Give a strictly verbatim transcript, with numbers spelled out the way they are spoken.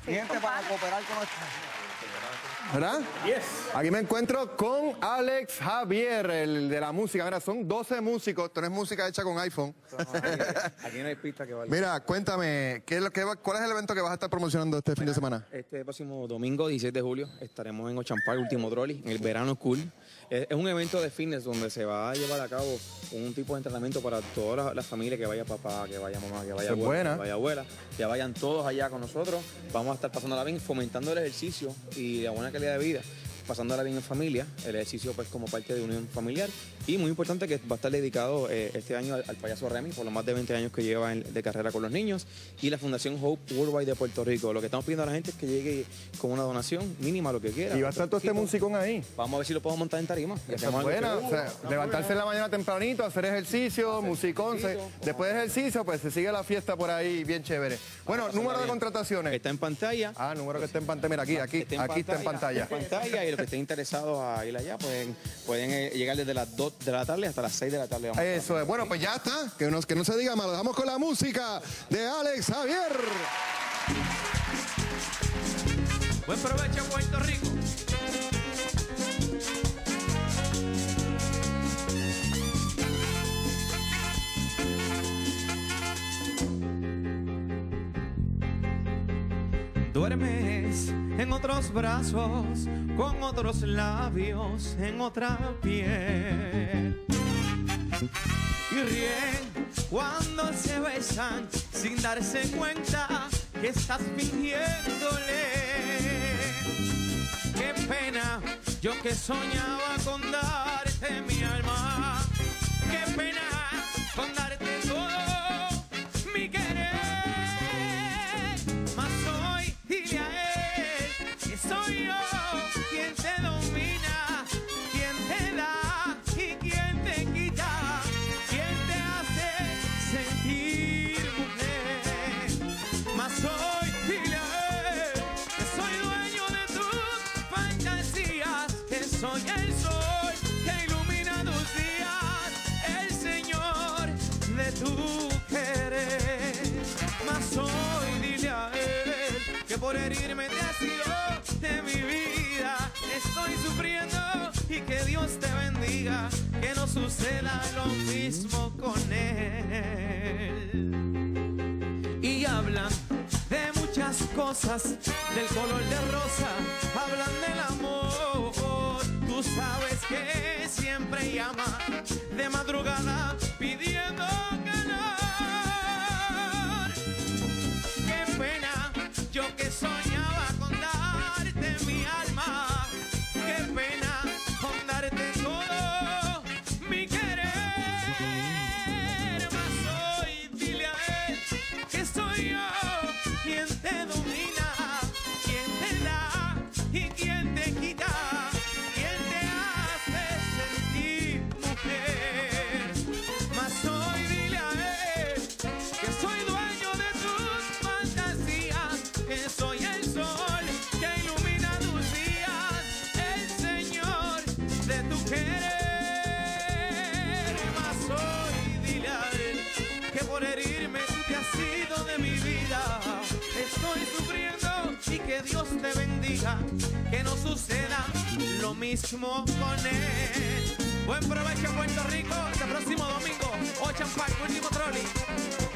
Gente para cooperar con nosotros. ¿Verdad? Yes. Aquí me encuentro con Alex Javier, el de la música. Mira, son doce músicos. Esto no es música hecha con iPhone. Aquí no hay pista que valga. Mira, cuéntame, ¿qué es lo que va, ¿cuál es el evento que vas a estar promocionando este fin de semana? Este próximo domingo, dieciséis de julio, estaremos en Ocean Park, Último Trolley, en el Verano Cool. Es, es un evento de fitness donde se va a llevar a cabo un tipo de entrenamiento para toda la, la familia, que vaya papá, que vaya mamá, que vaya Eso es abuela, buena. que vaya abuela, que vayan todos allá con nosotros. Vamos a estar pasándola bien, fomentando el ejercicio y la buena calidad de vida, pasándola bien en familia, el ejercicio pues como parte de unión familiar, y muy importante que va a estar dedicado eh, este año al, al payaso Remy por los más de veinte años que lleva en, de carrera con los niños, y la Fundación Hope Worldwide de Puerto Rico. Lo que estamos pidiendo a la gente es que llegue con una donación mínima, lo que quiera. Y va a estar todo este musicón ahí. Vamos a ver si lo podemos montar en tarima. Y Esa es hacemos algo buena, que- o sea, levantarse en la mañana tempranito, hacer ejercicio, musicón. se- ejercicio. después de ejercicio, pues se sigue la fiesta por ahí bien chévere. Bueno, pasarla número de bien. contrataciones. Está en pantalla. Ah, número que está en pantalla. Mira, aquí, aquí, aquí está en pantalla. En pantalla, y los que estén interesados a ir allá pueden, pueden eh, llegar desde las dos de la tarde hasta las seis de la tarde. Vamos a estar. Eso es. Bueno, pues ya está. Que, nos, que no se diga malo. Dejamos con la música de Alex Javier. Buen provecho, Puerto Rico. Duermes en otros brazos, con otros labios, en otra piel. Y ríen cuando se besan sin darse cuenta que estás fingiéndole. Qué pena, yo que soñaba con darte mi alma. Qué pena con darte todo mi querer. Mas hoy dile a él que soy yo quien te domina, quien te da y quien te quita, quien te hace sentir mujer. Mas hoy dile a él que soy dueño de tus fantasías, que soy el sol que ilumina tus días, el Señor de tu querer. Mas hoy dile a él que por herirme te has ido de mi vida. Estoy sufriendo y que Dios te bendiga, que no suceda lo mismo con él. Y hablan de muchas cosas, del color de rosa, hablan del amor. Tú sabes que siempre llama de madrugada pidiendo calor. Qué pena, yo que soñaba con darte mi alma. Qué pena con darte todo mi querer. Mas hoy dile a él que soy yo quien te domina, quien te da y quien te quita, quien te hace sentir mujer. Mas hoy dile a él que soy dueño de tus fantasías, que soy el sol que ilumina tus días, el Señor de tu querer. Mas hoy dile a él que por herirme tú te has ido de mi vida. Estoy sufriendo y que Dios te bendiga, que no suceda lo mismo con él. Buen provecho, Puerto Rico. Este próximo domingo, Ocean Park, Último Trolley.